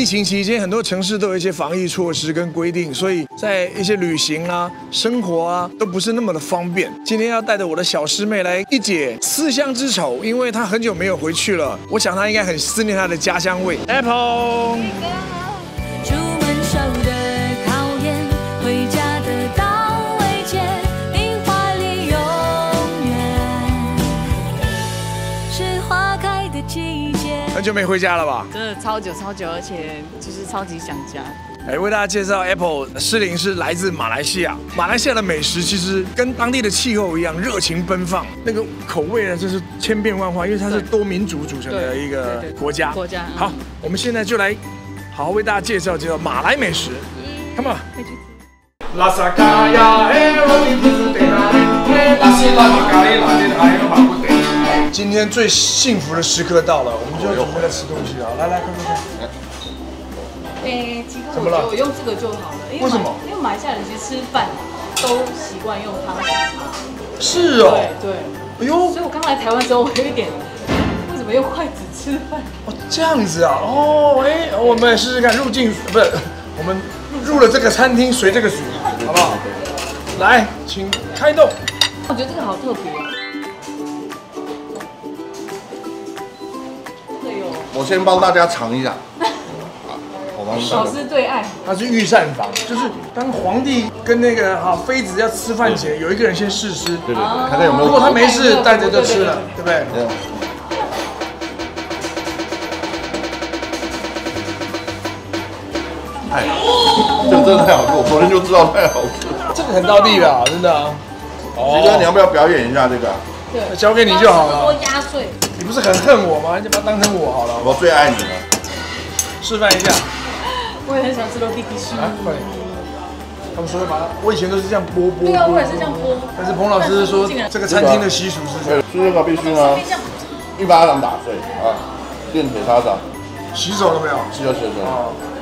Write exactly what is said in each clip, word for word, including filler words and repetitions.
情期间，很多城市都有一些防疫措施跟规定，所以在一些旅行啊、生活啊都不是那么的方便。今天要带着我的小师妹来一解思乡之愁，因为她很久没有回去了，我想她应该很思念她的家乡味。Apple。 出门受的考验，回家的到未见，你怀里永远是花开的季节。 很久没回家了吧？ 真的超久超久，而且就是超级想家。 来为大家介绍 Apple 诗玲是来自马来西亚，马来西亚的美食其实跟当地的气候一样，热情奔放，那个口味呢真是千变万化，因为它是多民族组成的一个国家。 国家。 好，我们现在就来好好为大家介绍介绍马来美食。Come on。今天最幸福的时刻到了，我们就要准备来吃东西了。来来，快快快！ 诶，其实我觉得我用这个就好了。 为什么？ 因为马来西亚人其实吃饭都习惯用汤匙叉。 是哦。 对对。 哎呦！ 所以我刚来台湾的时候，我有一点，为什么用筷子吃饭？ 哦，这样子啊。哦，哎，我们来试试看入境，不是，我们入了这个餐厅，随这个俗，好不好？来，请开动。 我觉得这个好特别哦。 我先帮大家尝一下。 老师最爱。 它是御膳房，就是当皇帝跟那个哈妃子要吃饭前，有一个人先试吃， 对对对，看看有没有。 如果他没事，带着就吃了，对不对？对。 哎，这个真的太好吃，我昨天就知道太好吃。 这个很道地的，真的啊。 奇哥，你要不要表演一下这个？ 对， 交给你就好了。 多压碎。 你不是很恨我吗？你就把它当成我好了。 我最爱你了。 示范一下。 我也很喜欢吃肉地皮须。 啊，快点！他们说会把它，我以前都是这样剥剥。 对啊，我也是这样剥。 但是彭老师说，这个餐厅的习俗是这样。 吃这个必须呢，一巴掌打碎啊，练腿擦掌。 洗手了没有？ 洗了洗了洗了。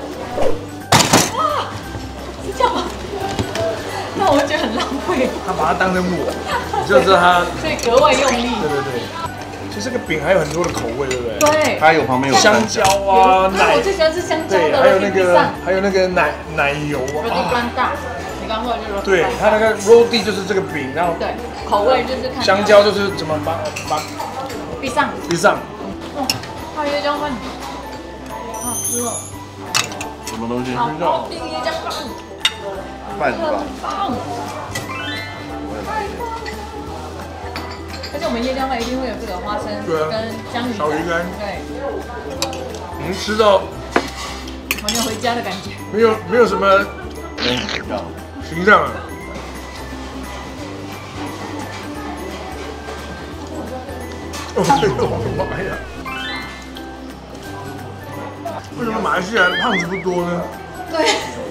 哇，是这样吗？那我会觉得很浪费。 他把它当成我，你就知道他， 所以格外用力。 对对对。 其实这个饼还有很多的口味，对不对？ 对， 它有旁边有香蕉啊，奶， 我最喜欢吃香蕉的， 还有那个还有那个奶奶油啊。 roti prata，你刚说的就是。 对，它那个 roti 就是这个饼，然后对，口味就是看。 香蕉就是怎么把把闭上， 闭上。 哦，还有椰浆饭，好吃哦。 什么东西？ 好，订椰浆饭。 饭是吧？ 棒。而且我们椰浆饭一定会有这个花生跟江鱼小鱼干， 对， 能吃到好像回家的感觉， 没有没有什么形象啊。哦，我的妈呀！为什么马来西亚人胖子不多呢？ 对。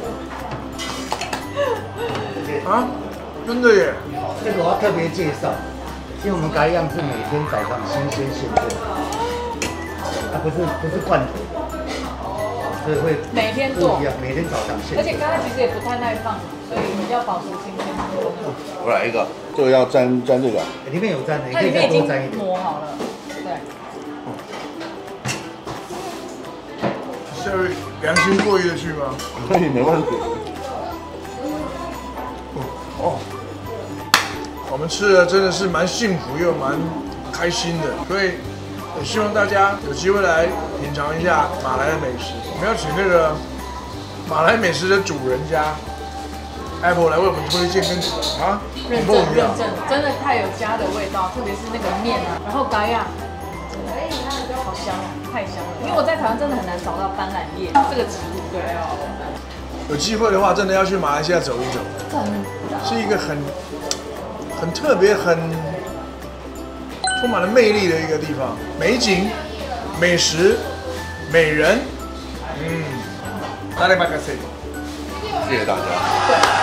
啊，真的耶！ 这个我要特别介绍。 因为我们咖喱样是每天早上新鲜现做，它不是不是罐头，所以会每天做， 每天早上现做。 而且咖喱其实也不太耐放，所以要保持新鲜。 我来一个，这个要沾沾这个， 里面有沾的， 它里面已经磨好了，对。 下位良心过意得去吗？ 可以，没问题。 哦。 我们吃的真的是蛮幸福又蛮开心的，所以也希望大家有机会来品尝一下马来的美食。我们要请那个马来美食的主人家 Apple 来为我们推荐跟啊， 认证认证，真的太有家的味道，特别是那个面啊，然后咖呀，好香哦，太香了。因为我在台湾真的很难找到斑斓叶这个植物，对哦。 有机会的话，真的要去马来西亚走一走， 真的是一个很。 很特别、很充满了魅力的一个地方，美景、美食、美人，嗯，大家拜个谢， 谢谢大家。 对。